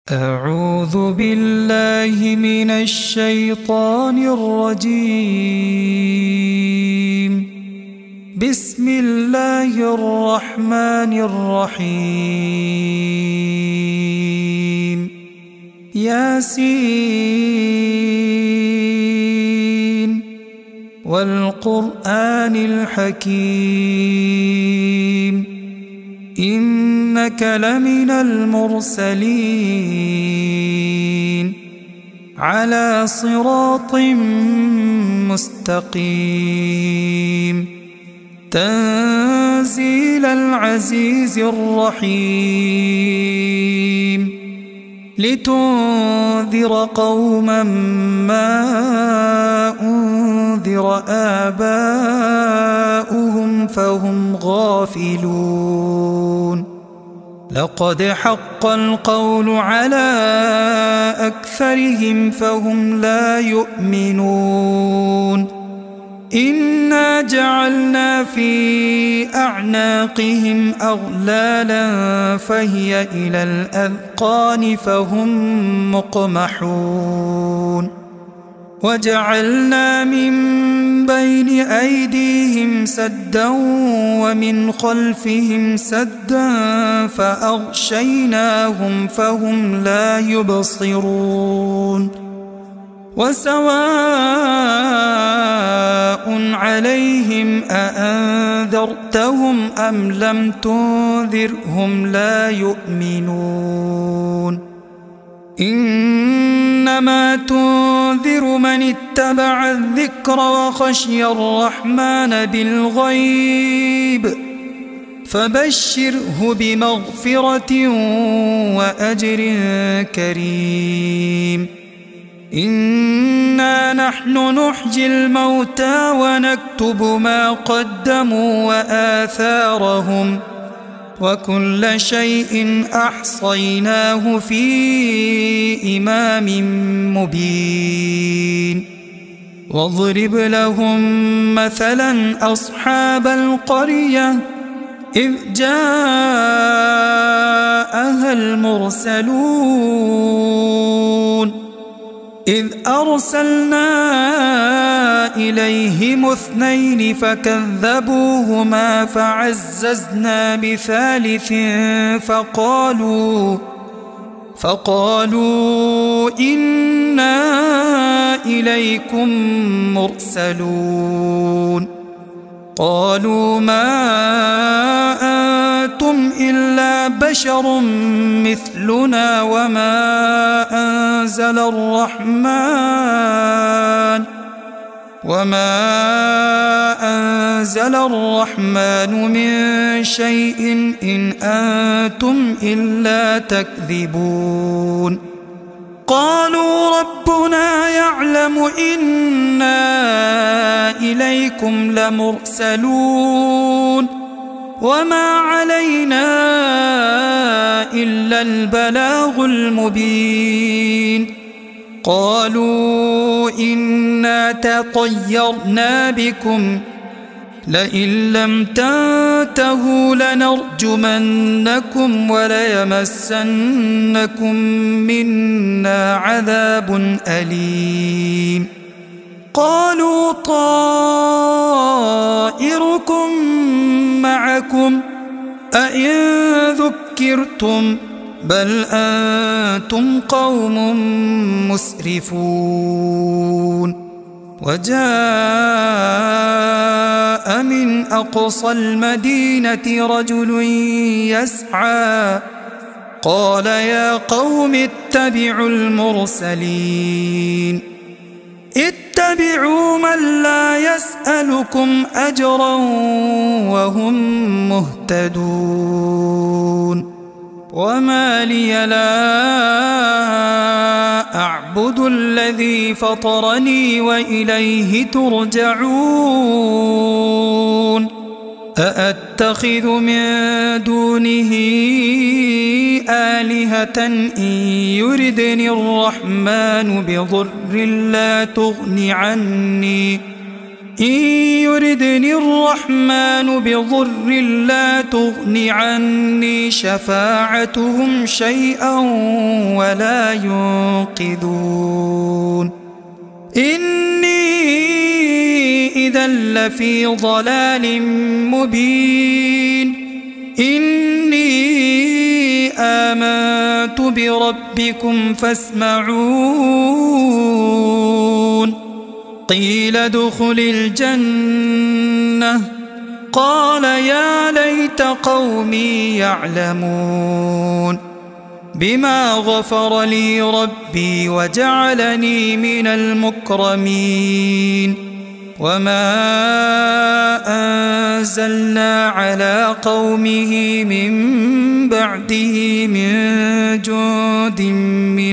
أعوذ بالله من الشيطان الرجيم. بسم الله الرحمن الرحيم. ياسين والقرآن الحكيم إنك لمن المرسلين على صراط مستقيم تنزيل العزيز الرحيم لتنذر قوما ما أنذر آباؤهم فهم غافلون. لقد حق القول على أكثرهم فهم لا يؤمنون. إنا جعلنا في أعناقهم أغلالا فهي إلى الأذقان فهم مقمحون. وجعلنا من بين أيديهم سدا ومن خلفهم سدا فأغشيناهم فهم لا يبصرون. وسواء عليهم أأنذرتهم أم لم تنذرهم لا يؤمنون. إنما تنذر من اتبع الذكر وخشي الرحمن بالغيب فبشره بمغفرة وأجر كريم. إنا نحن نحيي الموتى ونكتب ما قدموا وآثارهم وكل شيء أحصيناه في إمام مبين. واضرب لهم مثلا أصحاب القرية إذ جاءها المرسلون إذ أرسلنا إليهم اثنين فكذبوهما فعززنا بثالث فقالوا إنا إليكم مرسلون. قالوا ما أنتم إلا بشر مثلنا وما أنزل الرحمن من شيء إن أنتم إلا تكذبون. قالوا ربنا يعلم إنا إليكم لمرسلون وما علينا إلا البلاغ المبين. قالوا إنا تطيرنا بكم لئن لم تنتهوا لنرجمنكم وليمسنكم منا عذاب أليم. قالوا طائركم معكم أئن ذكرتم بل أنتم قوم مسرفون. وجاء من أقصى المدينة رجل يسعى قال يا قوم اتبعوا المرسلين اتبعوا من لا يسألكم أجرا وهم مهتدون. وما لي لا أعبد الذي فطرني وإليه ترجعون. أأتخذ من دونه آلهة إن يردني الرحمن بضر لا تغن عني إن يردني الرحمن بضر لا تغن عني شفاعتهم شيئا ولا ينقذون إني إذا لفي ضلال مبين إني آمنت بربكم فاسمعون قيل ادخل الجنة قال يا ليت قومي يعلمون بما غفر لي ربي وجعلني من المكرمين وما أنزلنا على قومه من بعده من جند من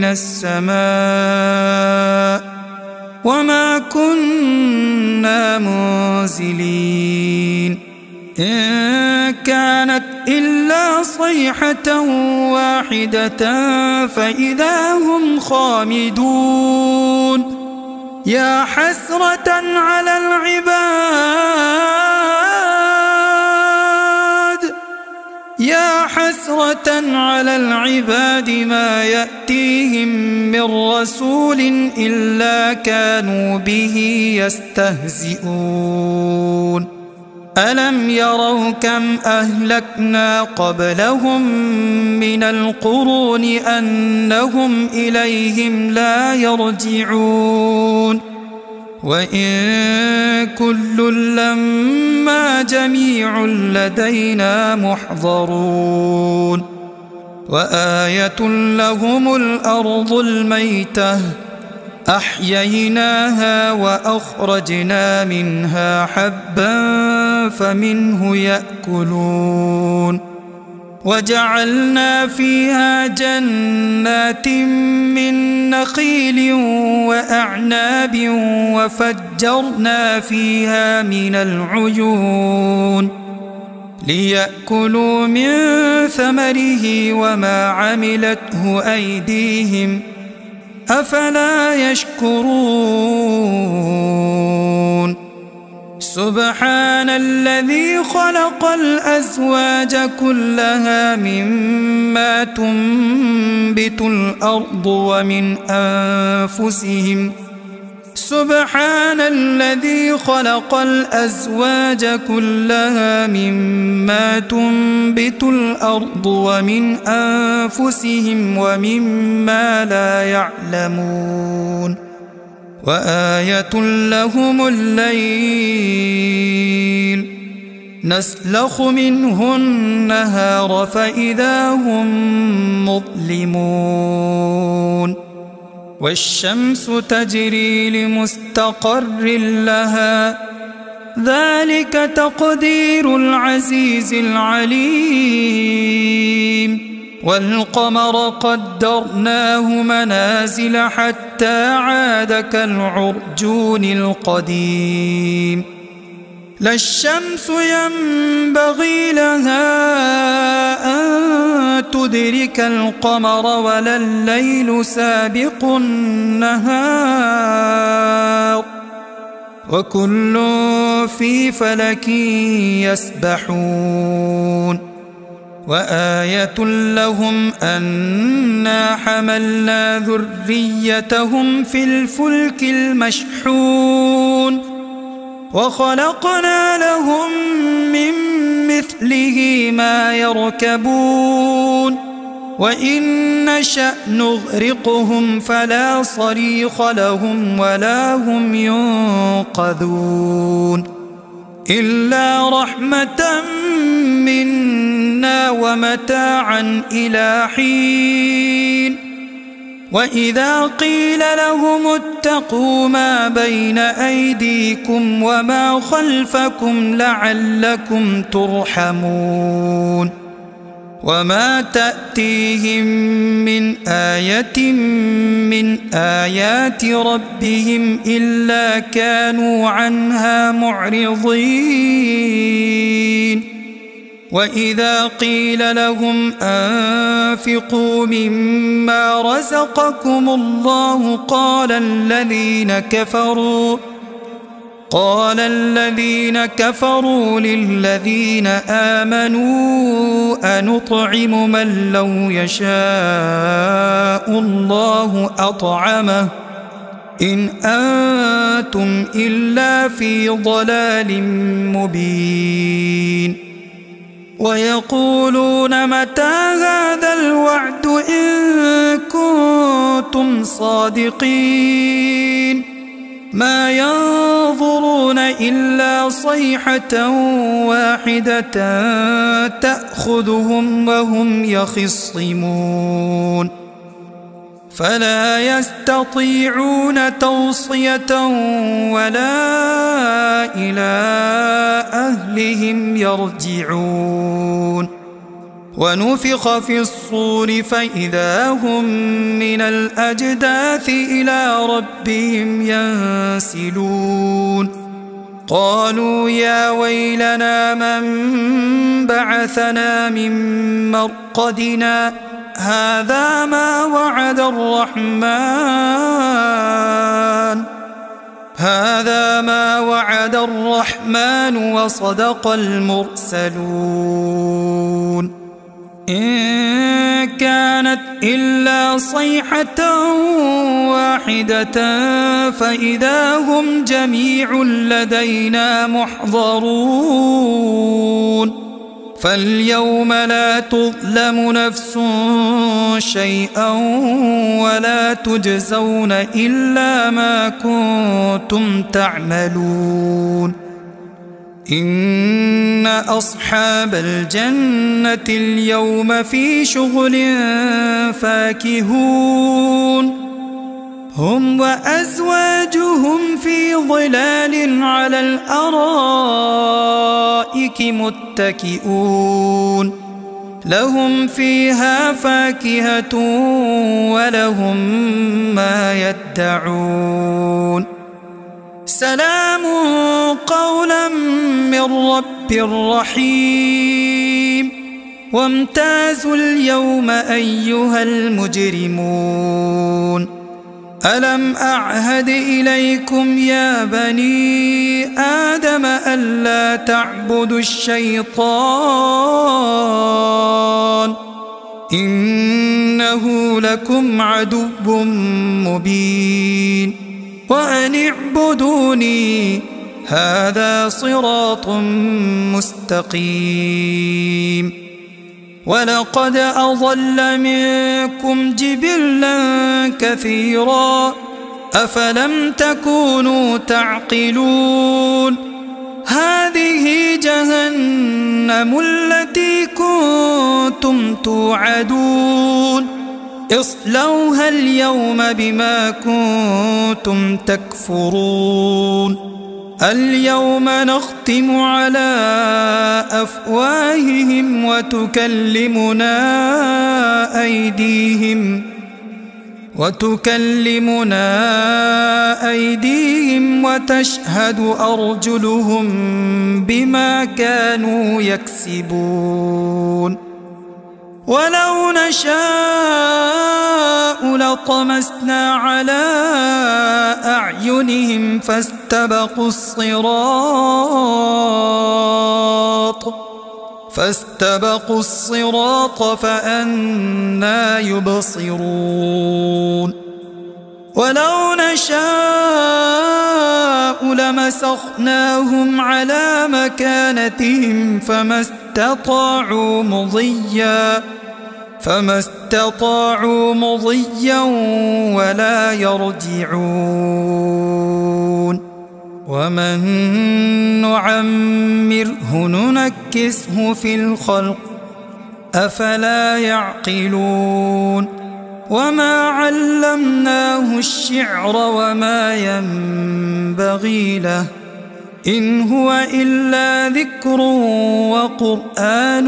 السماء وما كنا منزلين إن كانت إلا صيحة واحدة فإذا هم خامدون يا حسرة على العباد ما يأتيهم من رسول إلا كانوا به يستهزئون ألم يروا كم أهلكنا قبلهم من القرون أنهم إليهم لا يرجعون وإن كل لما جميع لدينا محضرون وآية لهم الأرض الميتة أحييناها وأخرجنا منها حبا فمنه يأكلون وجعلنا فيها جنات من نخيل وأعناب وفجرنا فيها من العيون ليأكلوا من ثمره وما عملته أيديهم أفلا يشكرون سبحان الذي خلق الأزواج كلها مما تنبت الأرض ومن أنفسهم سبحان الذي خلق الأزواج كلها مما تنبت الأرض ومن أنفسهم ومما لا يعلمون وآية لهم الليل نسلخ منه النهار فإذا هم مظلمون والشمس تجري لمستقر لها ذلك تقدير العزيز العليم والقمر قدرناه منازل حتى عاد كالعرجون القديم لا الشمس ينبغي لها أن تدرك القمر ولا الليل سابق النهار وكل في فلك يسبحون وآية لهم أنا حملنا ذريتهم في الفلك المشحون وخلقنا لهم من مثله ما يركبون وإن نشأ نغرقهم فلا صريخ لهم ولا هم ينقذون إلا رحمة منا ومتاعا إلى حين وإذا قيل لهم اتقوا ما بين أيديكم وما خلفكم لعلكم ترحمون وما تأتيهم من آية من آيات ربهم إلا كانوا عنها معرضين وإذا قيل لهم أنفقوا مما رزقكم الله قال الذين كفروا للذين آمنوا أنطعم من لو يشاء الله أطعمه إن أنتم إلا في ضلال مبين ويقولون متى هذا الوعد إن كنتم صادقين ما ينظرون إلا صيحة واحدة تأخذهم وهم يخصمون فلا يستطيعون توصية ولا إلى أهلهم يرجعون ونفخ في الصور فإذا هم من الأجداث إلى ربهم ينسلون قالوا يا ويلنا من بعثنا من مرقدنا هذا ما وعد الرحمن وصدق المرسلون إن كانت إلا صيحة واحدة فإذا هم جميع لدينا محضرون فاليوم لا تظلم نفس شيئا ولا تجزون إلا ما كنتم تعملون إن أصحاب الجنة اليوم في شغل فاكهون هم وأزواجهم في ظلال على الأرائك متكئون لهم فيها فاكهة ولهم ما يدعون سلام قولا من رب رحيم وامتازوا اليوم أيها المجرمون ألم أعهد إليكم يا بني آدم ألا تعبدوا الشيطان إنه لكم عدو مبين وأن اعبدوني هذا صراط مستقيم ولقد أضل منكم جبلا كثيرا أفلم تكونوا تعقلون هذه جهنم التي كنتم توعدون اصلوها اليوم بما كنتم تكفرون اليوم نختم على أفواههم وتكلمنا أيديهم وتشهد أرجلهم بما كانوا يكسبون ولو نشاء لطمسنا على أعينهم فاستبقوا الصراط فأنى يبصرون ولو نشاء لمسخناهم على مكانتهم فما استطاعوا مضيا ولا يرجعون ومن نعمره ننكسه في الخلق أفلا يعقلون وما علمناه الشعر وما ينبغي له إن هو إلا ذكر وقرآن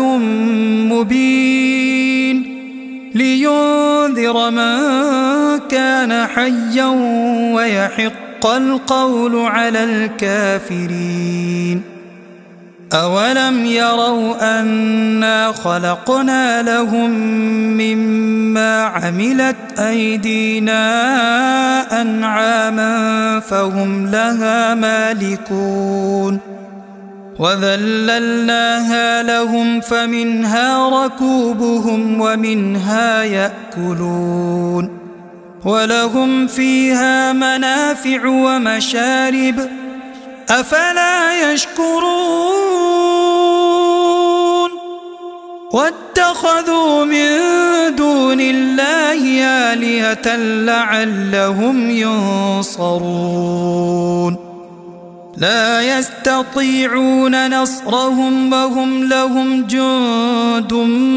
مبين لينذر من كان حيا ويحق القول على الكافرين أولم يروا أنا خلقنا لهم مما عملت أيدينا أنعاما فهم لها مالكون وذللناها لهم فمنها ركوبهم ومنها يأكلون ولهم فيها منافع ومشارب أفلا يشكرون واتخذوا من دون الله آلهة لعلهم ينصرون لا يستطيعون نصرهم وهم لهم جند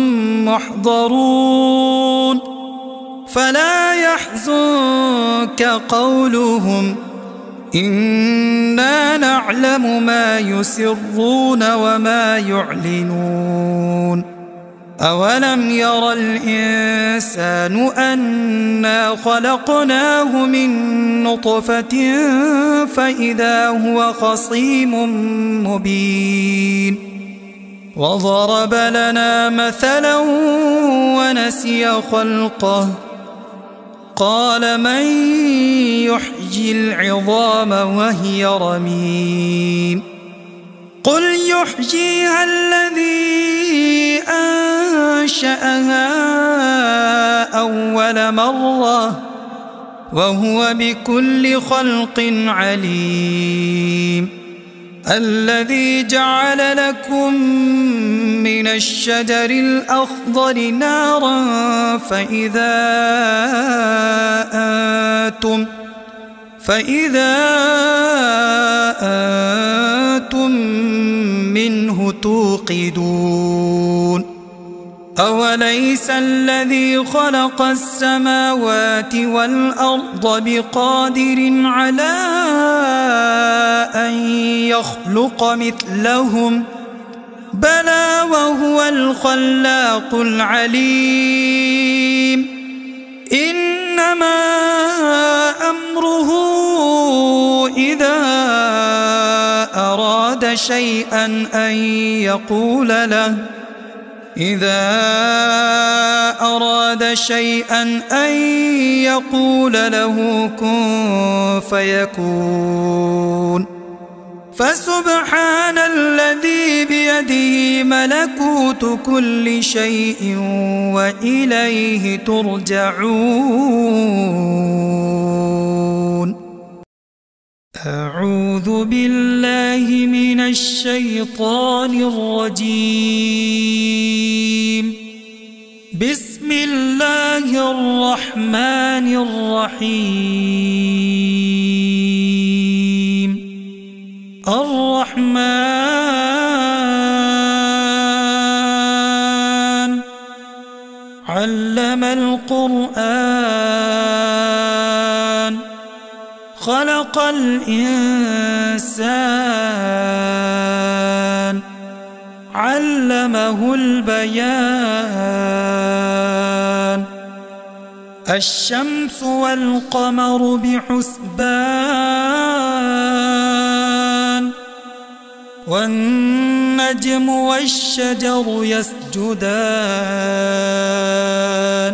محضرون فلا يحزنك قولهم إنا نعلم ما يسرون وما يعلنون أولم ير الإنسان أنا خلقناه من نطفة فإذا هو خصيم مبين وضرب لنا مثلا ونسي خلقه قال من يحيي العظام وهي رميم قل يحييها الذي أنشأها أول مرة وهو بكل خلق عليم الذي جعل لكم من الشجر الأخضر نارا فإذا أنتم منه توقدون أوليس الذي خلق السماوات والأرض بقادر على أن يخلق مثلهم بلى وهو الخلاق العليم إنما أمره إذا أراد شيئا أن يقول له كن فيكون فسبحان الذي بيده ملكوت كل شيء وإليه ترجعون أعوذ بالله من الشيطان الرجيم بسم الله الرحمن الرحيم الرحمن علم القرآن خلق الإنسان علمه البيان الشمس والقمر بحسبان والنجم والشجر يسجدان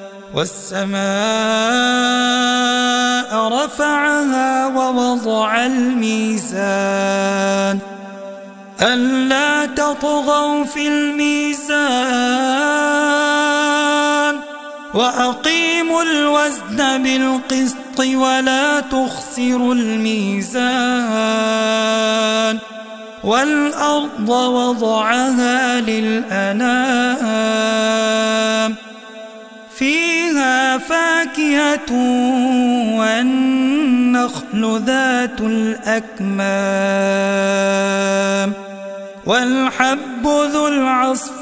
والسماء رفعها ووضع الميزان ألا تطغوا في الميزان وأقيموا الوزن بالقسط ولا تخسروا الميزان والأرض وضعها للأنام فيها فاكهة والنخل ذات الأكمام والحب ذو العصف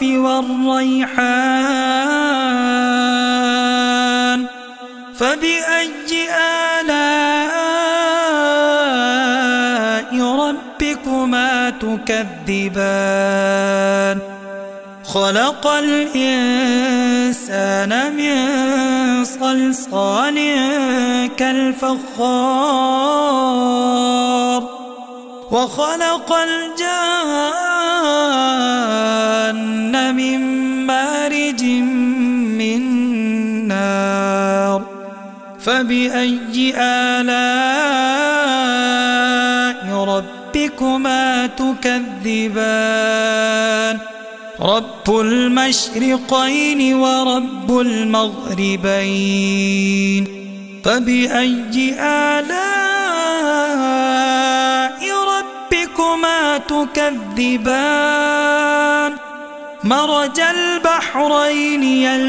والريحان فبأي آلاء ربكما تكذبان خلق الإنسان من صلصال كالفخار وخلق الجان من مارج من نار فبأي آلاء ربكما تكذبان رب المشرقين ورب المغربين فبأي آلاء ربكما تكذبان مرج البحرين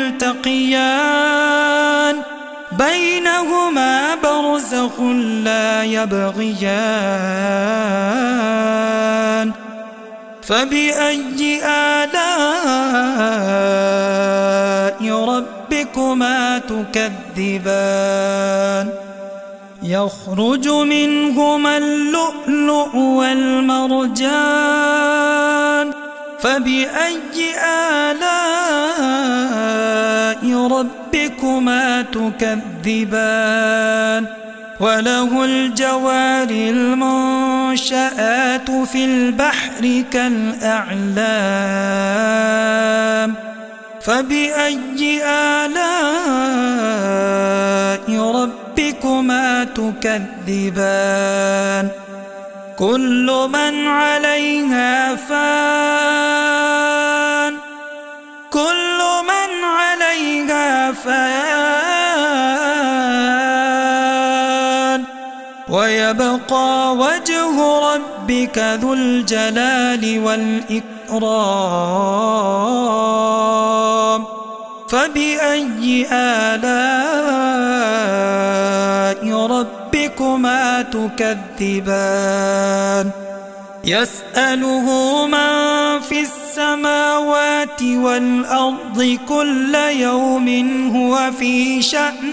يلتقيان بينهما برزخ لا يبغيان فبأي آلاء ربكما تكذبان يخرج منهما اللؤلؤ والمرجان فبأي آلاء ربكما تكذبان وله الجوار المنشآت في البحر كالأعلام فبأي آلاء ربكما تكذبان كل من عليها فان كل من عليها فان ويبقى وجه ربك ذو الجلال والإكرام فبأي آلاء ربكما تكذبان يسأله من في السماوات والأرض كل يوم هو في شأن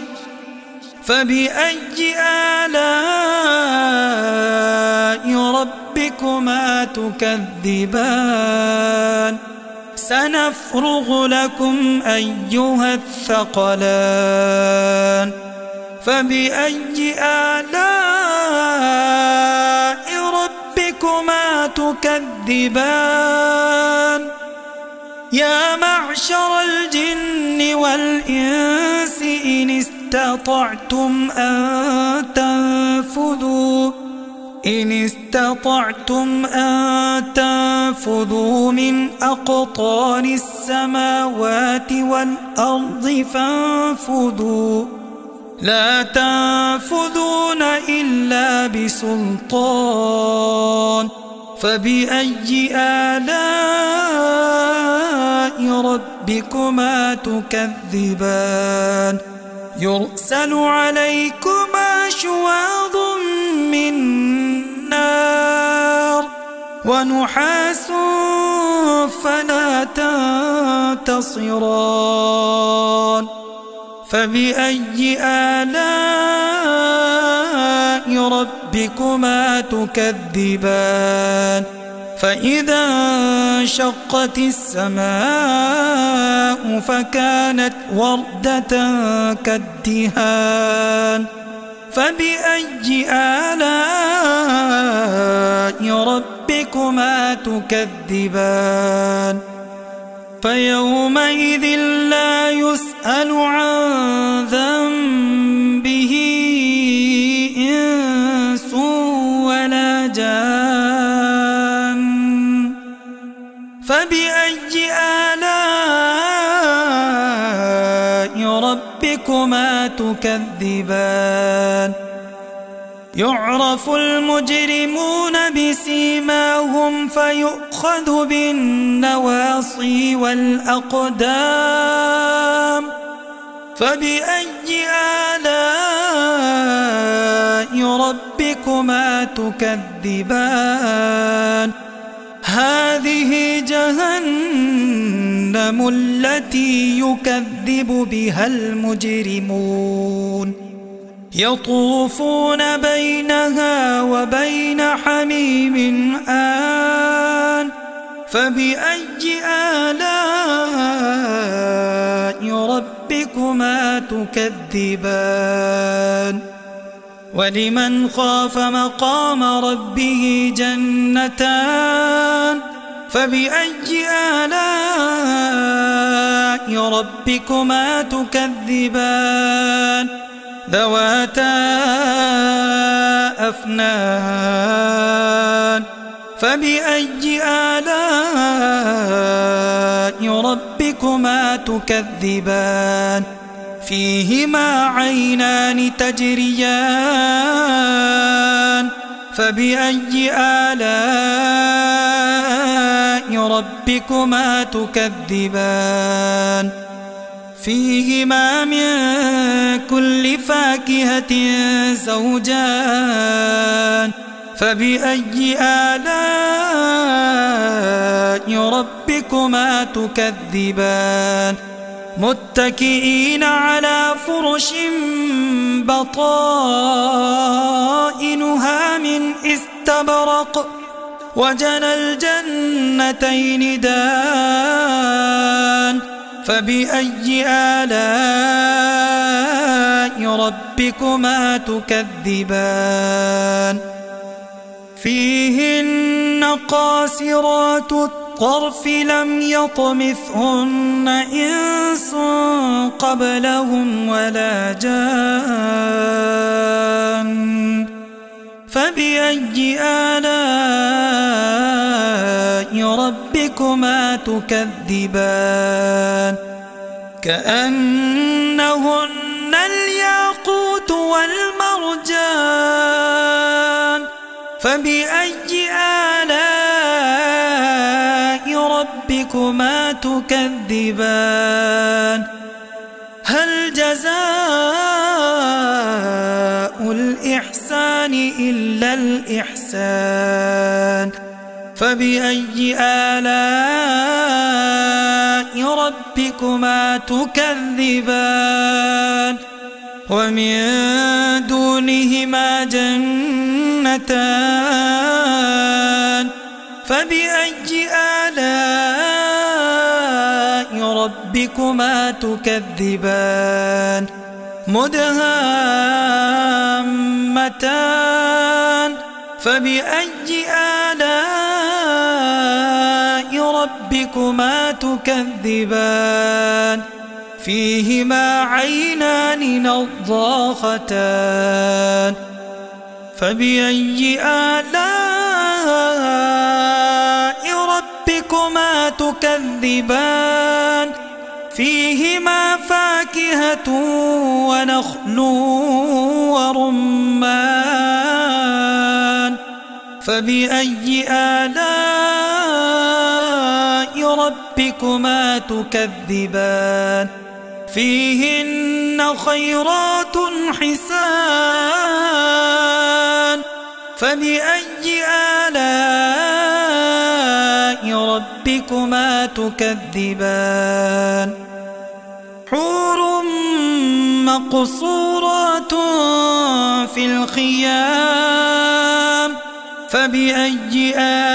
فبأي آلاء ربكما تكذبان سنفرغ لكم أيها الثقلان فبأي آلاء ربكما تكذبان يا معشر الجن والإنس إن استطعتم أن تنفذوا من أقطار السماوات والأرض فانفذوا لا تنفذون إلا بسلطان فبأي آلاء ربكما تكذبان يرسل عليكما شواظ من نار ونحاس فلا تنتصران فبأي آلاء ربكما تكذبان فإذا انشقت السماء فكانت وردة كالدهان فبأي آلاء ربكما تكذبان فيومئذ لا يسأل عن ذنبه إنس ولا جان فبأي آلاء ربكما تكذبان يعرف المجرمون بسيماهم فيؤخذ بالنواصي والأقدام فبأي آلاء ربكما تكذبان هذه جهنم التي يكذب بها المجرمون يطوفون بينها وبين حميم آن فبأي آلاء ربكما تكذبان ولمن خاف مقام ربه جنتان فبأي آلاء ربكما تكذبان ذواتا أفنان فبأي آلاء ربكما تكذبان فيهما عينان تجريان فبأي آلاء ربكما تكذبان فيهما من كل فاكهة زوجان فبأي آلاء ربكما تكذبان متكئين على فرش بطائنها من استبرق وجنى الجنتين دان فبأي آلاء ربكما تكذبان فيهن قاصرات الطرف لم يطمثهن إنس قبلهم ولا جان فبأي آلاء ربكما تكذبان كأنهن الياقوت والمرجان فبأي آلاء ربكما تكذبان هل جزاء الإحسان إلا الإحسان فبأي آلاء ربكما تكذبان ومن دونهما جنتان فبأي آلاء ربكما تكذبان مدهامتان فبأي آلاء ربكما تكذبان فيهما عينان نضاختان فبأي آلاء ربكما تكذبان فيهما فاكهة ونخل ورمان فبأي آلاء ربكما تكذبان فيهن خيرات حسان فبأي آلاء ربكما تكذبان حور مقصورات في الخيام فبأي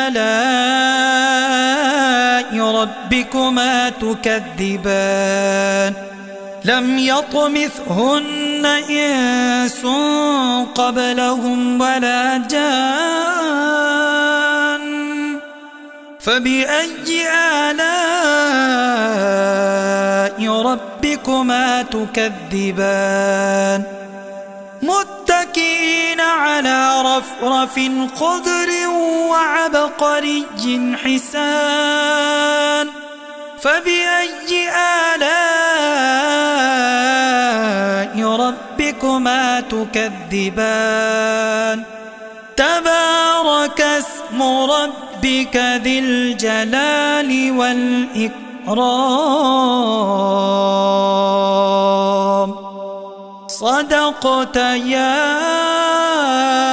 آلاء ربكما تكذبان لم يطمثهن إنس قبلهم ولا جان فبأي آلاء ربكما تكذبان متكئين على رفرف خضر وعبقري حسان فبأي آلاء ربكما تكذبان تبارك اسم ربك ذي الجلال والإكرام صدقت يا